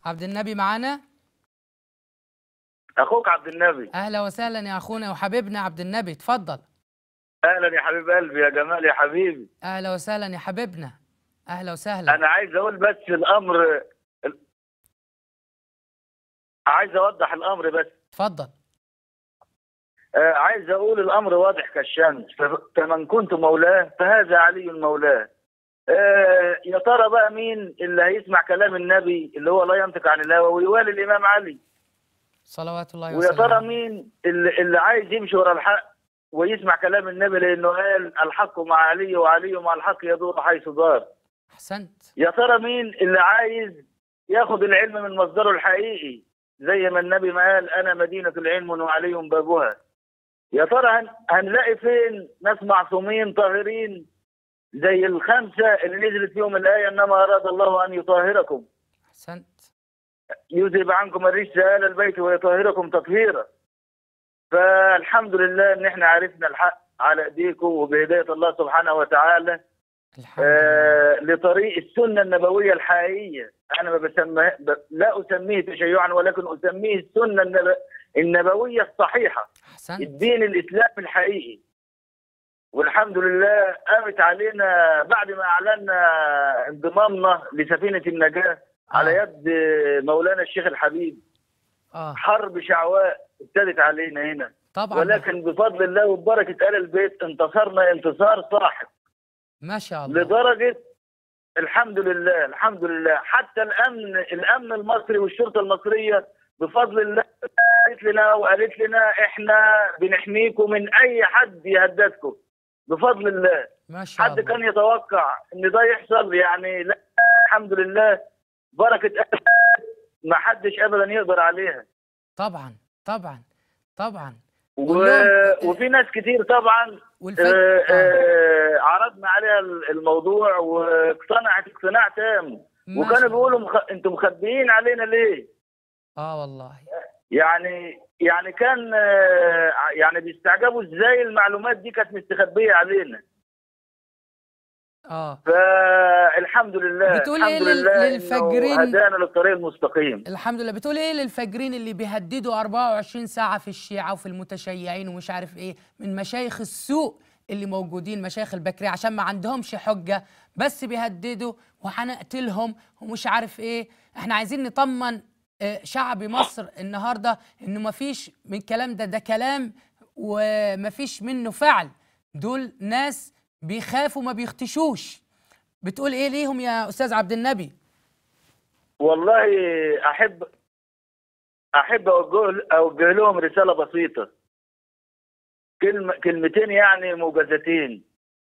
عبد النبي معانا؟ اخوك عبد النبي. اهلا وسهلا يا اخونا وحبيبنا عبد النبي، اتفضل. اهلا يا حبيب قلبي يا جمال يا حبيبي. اهلا وسهلا يا حبيبنا، اهلا وسهلا. انا عايز اقول بس الامر، عايز اوضح الامر بس. اتفضل. عايز اقول الامر واضح كالشمس، فمن كنت مولاه فهذا علي مولاه. يا ترى بقى مين اللي هيسمع كلام النبي اللي هو لا ينطق عن الهوى ويوالي الامام علي؟ صلوات الله ويا وسلامه. ترى مين اللي عايز يمشي ورا الحق ويسمع كلام النبي لانه قال الحق مع علي وعلي مع الحق يدور حيث دار؟ احسنت. يا ترى مين اللي عايز ياخد العلم من مصدره الحقيقي زي ما النبي ما قال انا مدينة العلم وعلي بابها؟ يا ترى هنلاقي فين ناس معصومين طاهرين زي الخمسة اللي نزلت فيهم الآية إنما أراد الله أن يطهركم. احسنت. يذهب عنكم الرجس آل البيت ويطهركم تطهيرا. فالحمد لله إن إحنا عرفنا الحق على إيديكم وبهداية الله سبحانه وتعالى لطريق السنة النبوية الحقيقية. أنا ما بسميه، لا أسميه تشيعا ولكن أسميه السنة النبوية الصحيحة. احسنت. الدين الإسلامي الحقيقي. والحمد لله قامت علينا بعد ما أعلنا انضمامنا لسفينة النجاة على يد مولانا الشيخ الحبيب. حرب شعواء ابتدت علينا هنا طبعا، ولكن بفضل الله وببركة آل البيت انتصرنا انتصار ساحق ما شاء الله. لدرجة الحمد لله الحمد لله حتى الأمن المصري والشرطة المصرية بفضل الله قالت لنا احنا بنحميكم من أي حد يهددكم بفضل الله. ما شاء حد الله. كان يتوقع ان ده يحصل؟ يعني لا، الحمد لله بركة ما حدش ابدا يقدر عليها. طبعا طبعا طبعا. وفي ناس كتير طبعا عرضنا عليها الموضوع واقتنعت اقتناع تام، وكانوا بيقولوا انتم مخبيين علينا ليه؟ والله يعني كان يعني بيستعجبوا ازاي المعلومات دي كانت مستخبيه علينا. فالحمد لله بتقول الحمد ايه لله للفجرين؟ هدانا للطريق المستقيم الحمد لله. بتقول ايه للفجرين اللي بيهددوا 24 ساعه في الشيعه وفي المتشيعين ومش عارف ايه من مشايخ السوء اللي موجودين، مشايخ البكريه، عشان ما عندهمش حجه بس بيهددوا وهنقتلهم ومش عارف ايه؟ احنا عايزين نطمن شعب مصر النهارده انه ما فيش من الكلام ده كلام وما فيش منه فعل. دول ناس بيخافوا ما بيختشوش. بتقول ايه ليهم يا استاذ عبد النبي؟ والله احب اوجه لهم رساله بسيطه، كلمتين يعني موجزتين.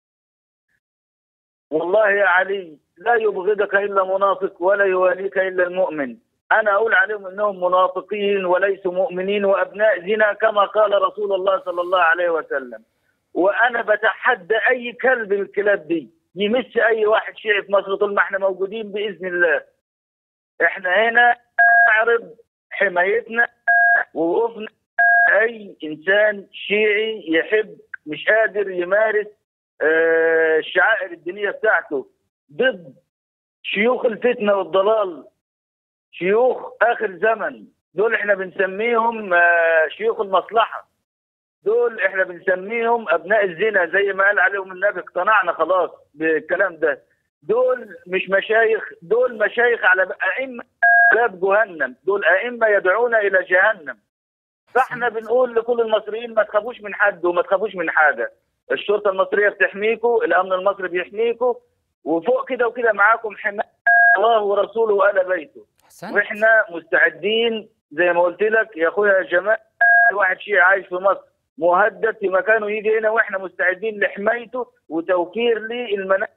والله يا علي لا يبغضك الا منافق ولا يواليك الا المؤمن. انا اقول عليهم انهم منافقين وليسوا مؤمنين وابناء زنا كما قال رسول الله صلى الله عليه وسلم. وانا بتحدى اي كلب من الكلاب دي يمس اي واحد شيعي في مصر طول ما احنا موجودين باذن الله. احنا هنا نعرض حمايتنا ووقوفنا اي انسان شيعي يحب مش قادر يمارس الشعائر الدينيه بتاعته ضد شيوخ الفتنه والضلال، شيوخ اخر زمن. دول احنا بنسميهم شيوخ المصلحه، دول احنا بنسميهم ابناء الزنا زي ما قال عليهم النبي. اقتنعنا خلاص بالكلام ده. دول مش مشايخ، دول مشايخ على ائمه باب جهنم، دول ائمه يدعون الى جهنم. فاحنا بنقول لكل المصريين ما تخافوش من حد وما تخافوش من حاجه. الشرطه المصريه بتحميكم، الامن المصري بيحميكم، وفوق كده وكده معاكم حمايه الله ورسوله وآل بيته. واحنا مستعدين زي ما قلت لك يا اخويا جمال، واحد شيعي عايش في مصر مهدد في مكانه يجي هنا واحنا مستعدين لحمايته وتوفير لي المناخ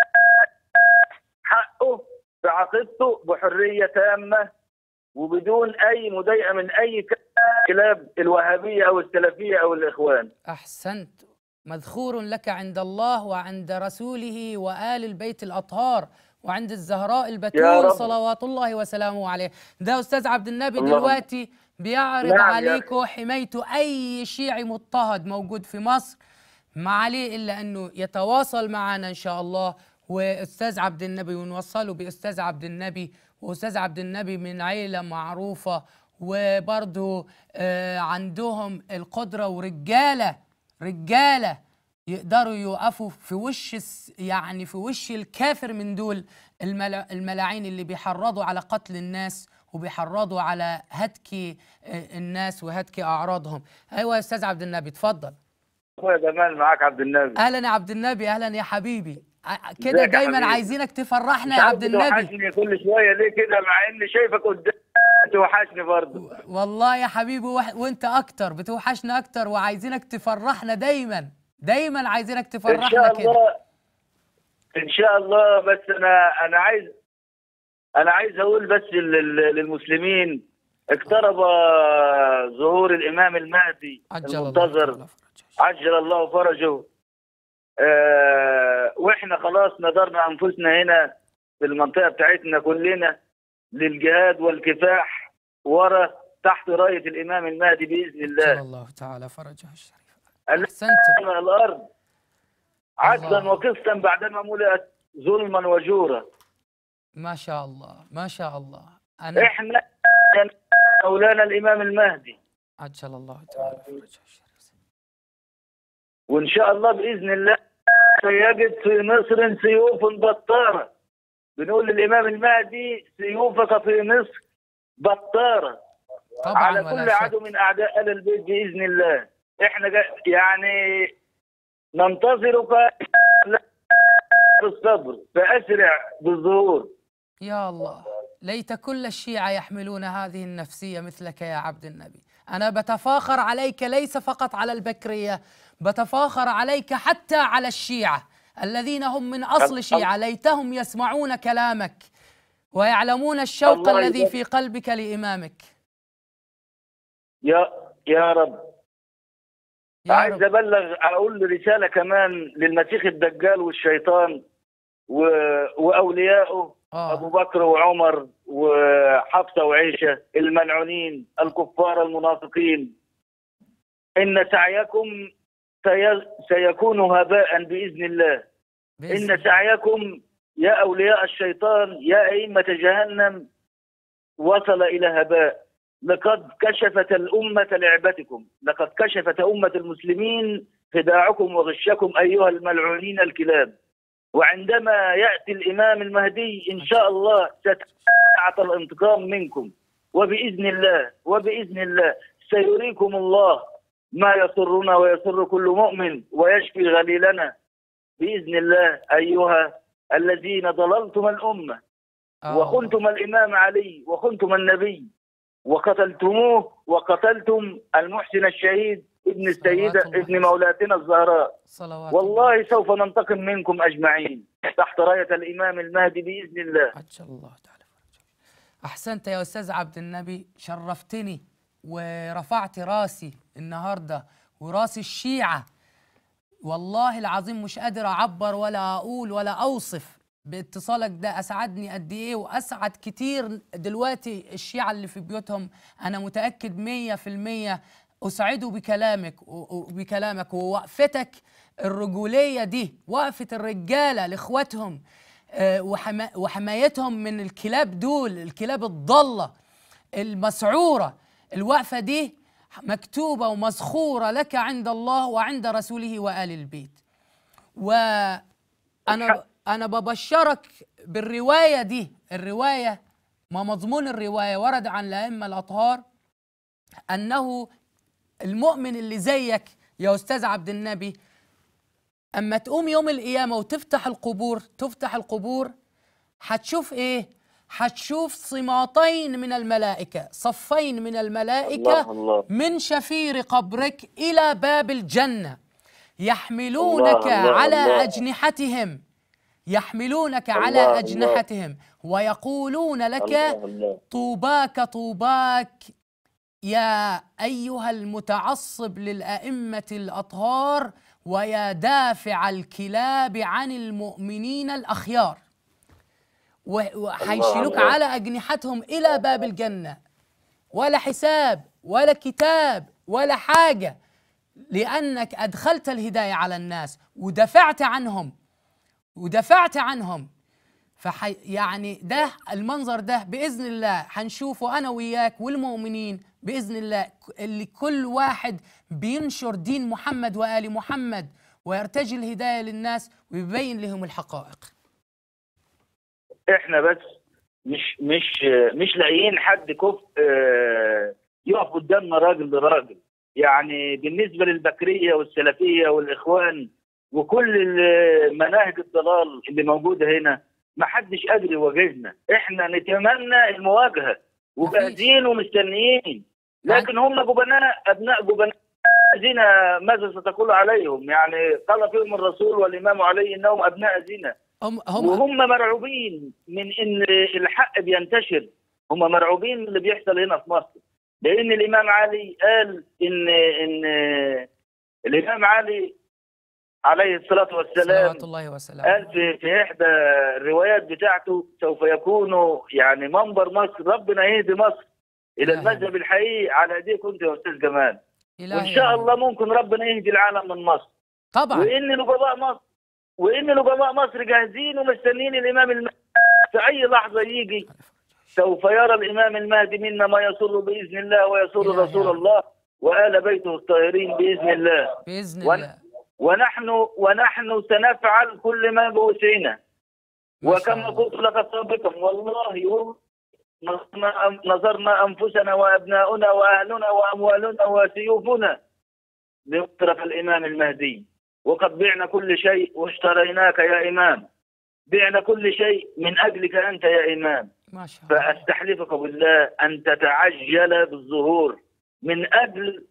حقه بعقيدته بحريه تامه وبدون اي مضايقه من اي كلاب الوهابيه او السلفيه او الاخوان. احسنت. مذخور لك عند الله وعند رسوله وآل البيت الأطهار وعند الزهراء البتول صلوات الله وسلامه عليه. ده أستاذ عبد النبي دلوقتي بيعرض عليكم حمايته أي شيعي مضطهد موجود في مصر، ما عليه إلا أنه يتواصل معنا إن شاء الله وأستاذ عبد النبي ونوصله بأستاذ عبد النبي وأستاذ عبد النبي من عيلة معروفة، وبرضه عندهم القدرة ورجالة رجالة يقدروا يوقفوا في وش يعني في وش الكافر من دول الملاعين اللي بيحرضوا على قتل الناس وبيحرضوا على هتك الناس وهتك أعراضهم. أيوة يا أستاذ عبد النبي اتفضل. يا جمال معاك عبد النبي. أهلا يا عبد النبي، أهلا يا حبيبي. كده دايما عايزينك تفرحنا يا عبد النبي. بتوحشني كل شوية ليه كده مع إني شايفك قدام بتوحشني برضه. والله يا حبيبي وأنت أكتر بتوحشنا أكتر، وعايزينك تفرحنا دايما دايما، عايزينك تفرحنا كده إن شاء الله إن شاء الله. بس أنا عايز أقول بس للمسلمين اقترب ظهور الإمام المهدي المنتظر عجل الله فرجه. واحنا خلاص نظرنا انفسنا هنا في المنطقه بتاعتنا كلنا للجهاد والكفاح ورا تحت رايه الامام المهدي باذن الله. عجل الله تعالى فرجه الشريف. احسنتم. الارض عدلا وقسطا بعدما ملئت ظلما وجورا. ما شاء الله ما شاء الله. احنا مولانا الامام المهدي عجل الله تعالى فرجه الشريف. وان شاء الله باذن الله سيجد في مصر سيوف بطاره. بنقول للامام المهدي سيوفك في مصر بطاره طبعا على كل عدو من اعداء ال البيت باذن الله. احنا يعني ننتظرك بالصبر فاسرع بالظهور. يا الله، ليت كل الشيعة يحملون هذه النفسية مثلك يا عبد النبي. أنا بتفاخر عليك ليس فقط على البكرية، بتفاخر عليك حتى على الشيعة الذين هم من أصل شيعة. ليتهم يسمعون كلامك ويعلمون الشوق الذي في قلبك لإمامك. يا رب. عايز أبلغ أقول رسالة كمان للمسيح الدجال والشيطان وأوليائه أبو بكر وعمر وحفصة وعيشة الملعونين الكفار المنافقين. إن سعيكم سيكون هباء بإذن الله. إن سعيكم يا أولياء الشيطان يا أئمة جهنم وصل إلى هباء. لقد كشفت الأمة لعبتكم، لقد كشفت أمة المسلمين خداعكم وغشكم أيها الملعونين الكلاب. وعندما يأتي الإمام المهدي إن شاء الله ستعطى الانتقام منكم، وبإذن الله سيريكم الله ما يسرنا ويسر كل مؤمن ويشفي غليلنا بإذن الله أيها الذين ضللتم الأمة وخنتم الإمام علي وخنتم النبي وقتلتموه وقتلتم المحسن الشهيد ابن السيدة ابن مولاتنا الزهراء. والله سوف ننتقم منكم أجمعين تحت راية الإمام المهدي بإذن الله. عجل الله تعالى فرجه. أحسنت يا أستاذ عبد النبي، شرفتني ورفعت راسي النهاردة وراس الشيعة. والله العظيم مش قادر أعبر ولا أقول ولا أوصف باتصالك ده أسعدني قد إيه، وأسعد كتير دلوقتي الشيعة اللي في بيوتهم. أنا متأكد 100% أسعدوا بكلامك ووقفتك الرجولية دي، وقفة الرجالة لإخواتهم وحمايتهم من الكلاب دول، الكلاب الضالة المسعورة. الوقفة دي مكتوبة ومسخورة لك عند الله وعند رسوله وآل البيت. وأنا ببشرك بالرواية دي. الرواية ما مضمون الرواية ورد عن الأئمة الأطهار أنه المؤمن اللي زيك يا أستاذ عبد النبي أما تقوم يوم القيامة وتفتح القبور هتشوف إيه؟ هتشوف صماطين من الملائكة، صفين من الملائكة الله من شفير قبرك إلى باب الجنة، يحملونك على أجنحتهم، يحملونك على أجنحتهم ويقولون لك طوباك طوباك يا أيها المتعصب للأئمة الأطهار ويا دافع الكلاب عن المؤمنين الأخيار. وحيشيلوك على أجنحتهم إلى باب الجنة، ولا حساب ولا كتاب ولا حاجة، لأنك أدخلت الهداية على الناس ودفعت عنهم. يعني ده المنظر ده بإذن الله هنشوفه أنا وياك والمؤمنين بإذن الله، اللي كل واحد بينشر دين محمد وآل محمد ويرتجي الهداية للناس ويبين لهم الحقائق. احنا بس مش لاقيين حد كفء يقف قدامنا راجل براجل. يعني بالنسبه للبكريه والسلفيه والاخوان وكل مناهج الضلال اللي موجوده هنا، ما حدش قادر يواجهنا. احنا نتمنى المواجهه وجاهزين ومستنيين، لكن هم جبناء، ابناء جبناء زنا، ماذا ستقول عليهم؟ يعني قال فيهم الرسول والامام علي انهم ابناء زنا، وهم مرعوبين من ان الحق بينتشر. هم مرعوبين من اللي بيحصل هنا في مصر، لان الامام علي قال ان الامام علي عليه الصلاه والسلام صلوات الله وسلامه قال في احدى الروايات بتاعته سوف يكون يعني منبر مصر، ربنا يهدي مصر الى المذهب الحقيقي على ايديك انت يا استاذ جمال. وان شاء الله ممكن ربنا يهدي العالم من مصر طبعا، وان نجباء مصر جاهزين ومستنيين الامام المهدي في اي لحظه يجي. سوف يرى الامام المهدي منا ما يسر باذن الله ويسر رسول الله وآل بيته الطاهرين باذن الله. الله. ونحن سنفعل كل ما بوسعنا. وكما قلت لك سابقا، والله نظرنا انفسنا وابناؤنا واهلنا واموالنا وسيوفنا لنصرف الامام المهدي، وقد بعنا كل شيء واشتريناك يا إمام، بعنا كل شيء من أجلك أنت يا إمام. ما شاء الله. فأستحلفك بالله أن تتعجل بالظهور من أجل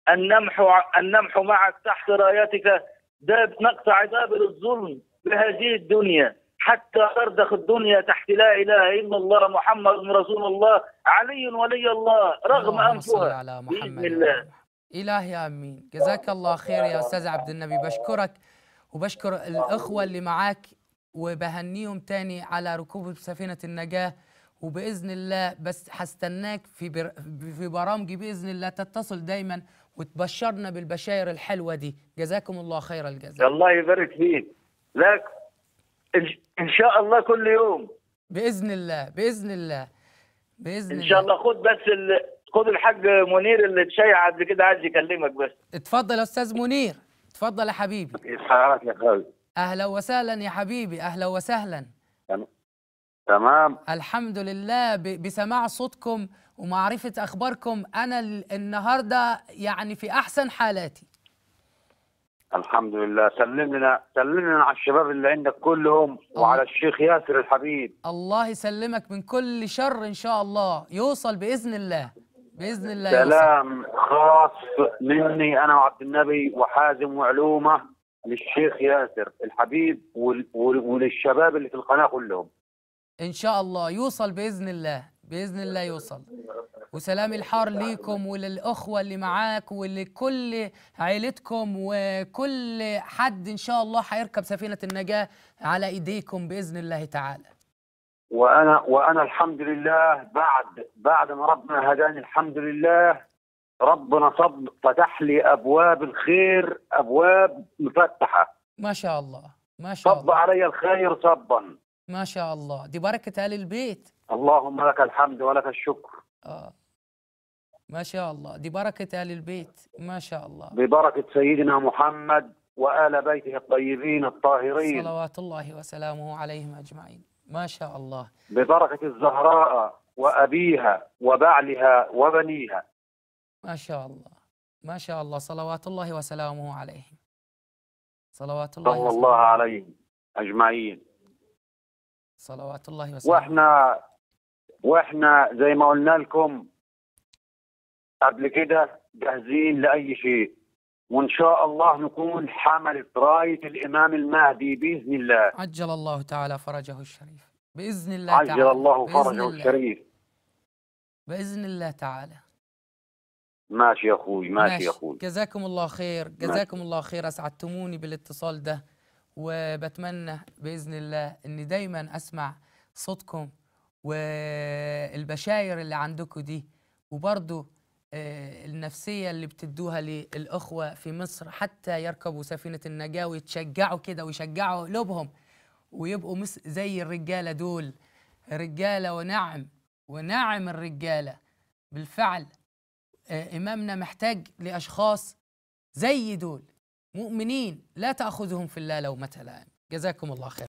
أن نمحو معك تحت رايتك نقطع دابر الظلم بهذه الدنيا حتى ترضخ الدنيا تحت لا إله إلا الله محمد رسول الله علي ولي الله رغم أنفها بإذن الله. إلهي آمين. جزاك الله خير يا أستاذ عبد النبي، بشكرك وبشكر الأخوة اللي معاك وبهنيهم تاني على ركوب سفينة النجاة، وبإذن الله بس هستناك في برامجي بإذن الله، تتصل دايما وتبشرنا بالبشاير الحلوة دي. جزاكم الله خير الجزاء. الله يبارك فيك. لك إن شاء الله كل يوم بإذن الله بإذن الله بإذن الله. إن شاء الله. خد الحاج منير اللي اتشيع قبل كده عايز يكلمك بس. اتفضل يا استاذ منير، اتفضل يا حبيبي. اسعارك يا خالد. اهلا وسهلا يا حبيبي، اهلا وسهلا. تمام الحمد لله بسماع صوتكم ومعرفة اخباركم. انا النهارده يعني في احسن حالاتي الحمد لله. سلمنا على الشباب اللي عندك كلهم وعلى الشيخ ياسر الحبيب. الله يسلمك من كل شر، ان شاء الله يوصل باذن الله باذن الله. سلام خاص مني انا وعبد النبي وحازم وعلومه للشيخ ياسر الحبيب وللشباب اللي في القناه كلهم. ان شاء الله يوصل باذن الله باذن الله يوصل. وسلام الحار ليكم وللاخوه اللي معاك ولكل عائلتكم وكل حد ان شاء الله هيركب سفينه النجاه على ايديكم باذن الله تعالى. وانا الحمد لله بعد ما ربنا هداني الحمد لله، ربنا فتح لي ابواب الخير، ابواب مفتحه ما شاء الله ما شاء الله. صب علي الخير صبا ما شاء الله. دي بركه آل البيت. اللهم لك الحمد ولك الشكر. ما شاء الله، دي بركه آل البيت ما شاء الله، ببركه سيدنا محمد وآل بيته الطيبين الطاهرين صلوات الله وسلامه عليهم اجمعين. ما شاء الله. ببركه الزهراء وابيها وبعلها وبنيها. ما شاء الله ما شاء الله. صلوات الله وسلامه عليهم. صلوات الله صلى الله عليهم اجمعين. صلوات الله وسلامه. واحنا زي ما قلنا لكم قبل كده جاهزين لاي شيء، وان شاء الله نكون حملة راية الامام المهدي باذن الله. عجل الله تعالى فرجه الشريف باذن الله تعالى. عجل الله فرجه الشريف باذن الله تعالى. ماشي يا اخوي ماشي يا اخوي. جزاكم الله خير جزاكم الله خير. اسعدتموني بالاتصال ده، وبتمنى باذن الله اني دايما اسمع صوتكم والبشاير اللي عندكم دي، وبرضه النفسية اللي بتدوها للأخوة في مصر حتى يركبوا سفينة النجاة ويتشجعوا كده ويشجعوا قلوبهم ويبقوا زي الرجالة دول، رجالة ونعم الرجالة بالفعل. إمامنا محتاج لأشخاص زي دول مؤمنين لا تأخذهم في الله لومة لائم. جزاكم الله خير.